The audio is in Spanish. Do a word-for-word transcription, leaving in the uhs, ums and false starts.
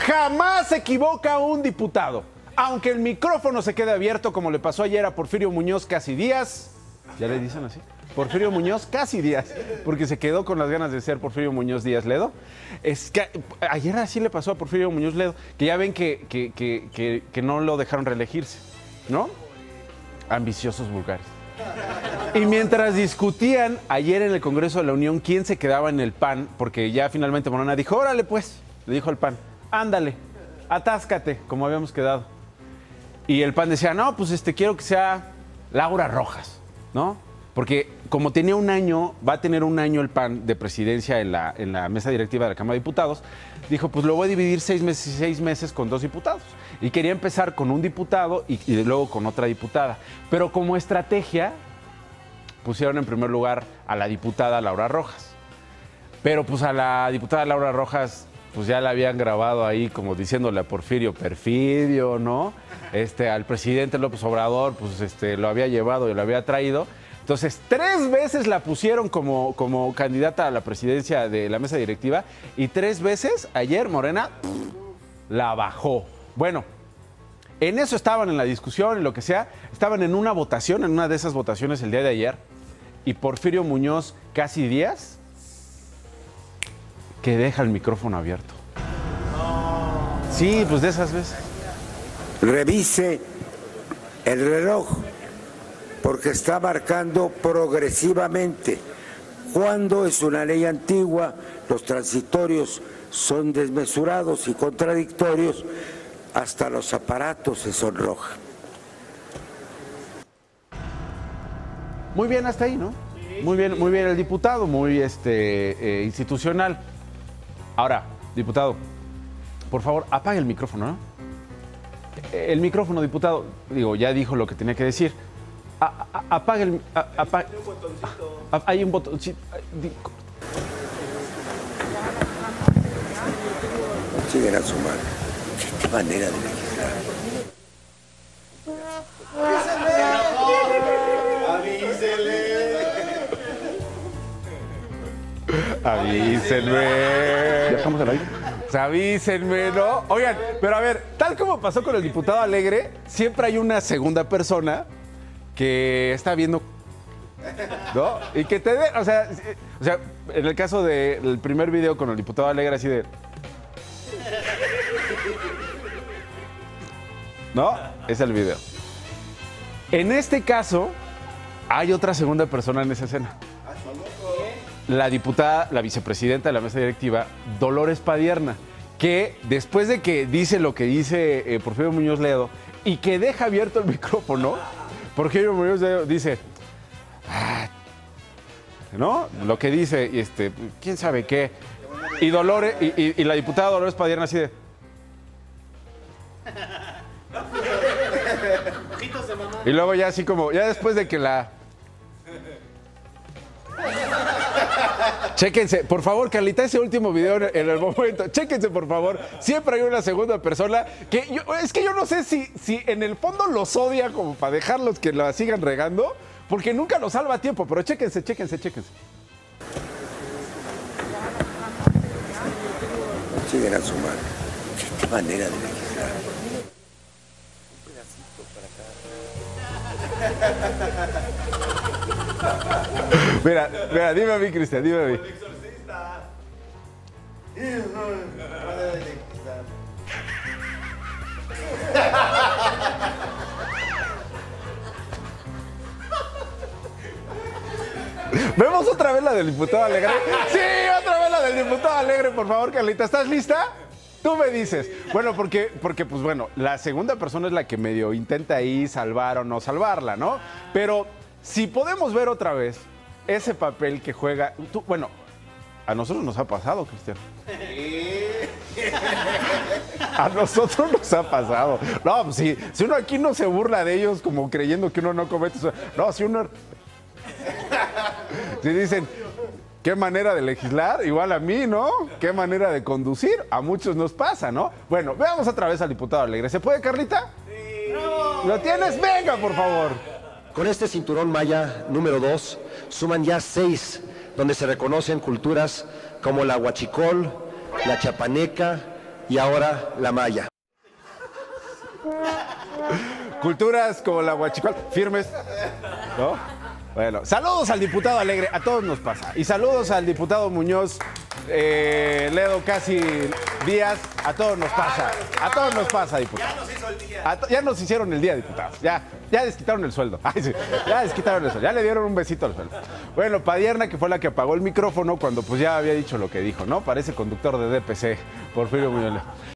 Jamás se equivoca un diputado. Aunque el micrófono se quede abierto, como le pasó ayer a Porfirio Muñoz Casi Díaz. ¿Ya le dicen así? Porfirio Muñoz Casi Díaz, porque se quedó con las ganas de ser Porfirio Muñoz Díaz Ledo. Es que ayer así le pasó a Porfirio Muñoz Ledo, que ya ven que, que, que, que, que no lo dejaron reelegirse, ¿no? Ambiciosos vulgares. Y mientras discutían ayer en el Congreso de la Unión quién se quedaba en el P A N, porque ya finalmente Morena dijo, órale pues, le dijo al P A N, ándale, atáscate, como habíamos quedado. Y el P A N decía, no, pues este quiero que sea Laura Rojas, ¿no? Porque como tenía un año, va a tener un año el P A N de presidencia en la, en la mesa directiva de la Cámara de Diputados, dijo, pues lo voy a dividir seis meses y seis meses con dos diputados. Y quería empezar con un diputado y, y luego con otra diputada. Pero como estrategia, pusieron en primer lugar a la diputada Laura Rojas. Pero pues a la diputada Laura Rojas, pues ya la habían grabado ahí como diciéndole a Porfirio perfidio, ¿no? Este, al presidente López Obrador, pues este, lo había llevado y lo había traído. Entonces, tres veces la pusieron como, como candidata a la presidencia de la mesa directiva y tres veces ayer Morena pff, la bajó. Bueno, en eso estaban en la discusión y lo que sea, estaban en una votación, en una de esas votaciones el día de ayer, y Porfirio Muñoz Casi Díaz, que deja el micrófono abierto. Sí, pues de esas veces. Revise el reloj, porque está marcando progresivamente. Cuando es una ley antigua, los transitorios son desmesurados y contradictorios, hasta los aparatos se sonrojan. Muy bien hasta ahí, ¿no? Sí, muy bien, muy bien el diputado, muy este, eh, institucional. Ahora, diputado, por favor, apague el micrófono, ¿no? El micrófono, diputado, digo, ya dijo lo que tenía que decir. A, a, apague el... A, apague, hay un botoncito. A, hay un botoncito. Siguen a su madre. Qué manera de legislar. Avísenle. Avísenme. ¿Ya estamos al aire? Avísenme, ¿no? Oigan, pero a ver, tal como pasó con el diputado Alegre, siempre hay una segunda persona que está viendo, ¿no? Y que te dé, o sea, o sea, en el caso del primer video con el diputado Alegre, así de... ¿No? Es el video. En este caso, hay otra segunda persona en esa escena. La diputada, la vicepresidenta de la mesa directiva, Dolores Padierna, que después de que dice lo que dice eh, Porfirio Muñoz Ledo y que deja abierto el micrófono, Porfirio Muñoz Ledo dice, ah, ¿no? Lo que dice, este, quién sabe qué. Y Dolores, y, y, y la diputada Dolores Padierna así de... Y luego ya así como, ya después de que la... Chéquense, por favor, Carlita, ese último video en el momento, chéquense, por favor. Siempre hay una segunda persona que yo, es que yo no sé si, si en el fondo los odia como para dejarlos que la sigan regando, porque nunca los salva a tiempo, pero chéquense, chéquense, chéquense. Siguen a su madre. Qué manera de legislar. Un pedacito para acá. Mira, mira, dime a mí, Cristian, dime a mí. El exorcista. ¿Vemos otra vez la del diputado Alegre? Sí, otra vez la del diputado Alegre, por favor, Carlita. ¿Estás lista? Tú me dices. Bueno, porque, porque, pues bueno, la segunda persona es la que medio intenta ahí salvar o no salvarla, ¿no? Pero si podemos ver otra vez ese papel que juega... Tú, bueno, a nosotros nos ha pasado, Cristian. A nosotros nos ha pasado. No, pues si, si uno aquí no se burla de ellos como creyendo que uno no comete... No, si uno... Si dicen, qué manera de legislar, igual a mí, ¿no? Qué manera de conducir, a muchos nos pasa, ¿no? Bueno, veamos otra vez al diputado Alegre. ¿Se puede, Carlita? Sí. ¿Lo tienes? Venga, por favor. Con este cinturón maya número dos, suman ya seis, donde se reconocen culturas como la huachicol, la chapaneca, y ahora la malla. Culturas como la huachicual, firmes, ¿no? Bueno, saludos al diputado Alegre, a todos nos pasa. Y saludos al diputado Muñoz, eh, Ledo Casi Díaz, a todos nos pasa. A todos nos pasa, diputado. Ya nos hizo el día. Ya nos hicieron el día, diputados. Ya, ya les quitaron el sueldo. Ay, sí, ya les quitaron el sueldo. Ya le dieron un besito al sueldo. Bueno, Padierna, que fue la que apagó el micrófono cuando pues ya había dicho lo que dijo, ¿no? Parece conductor de D P C, Porfirio Muñoz.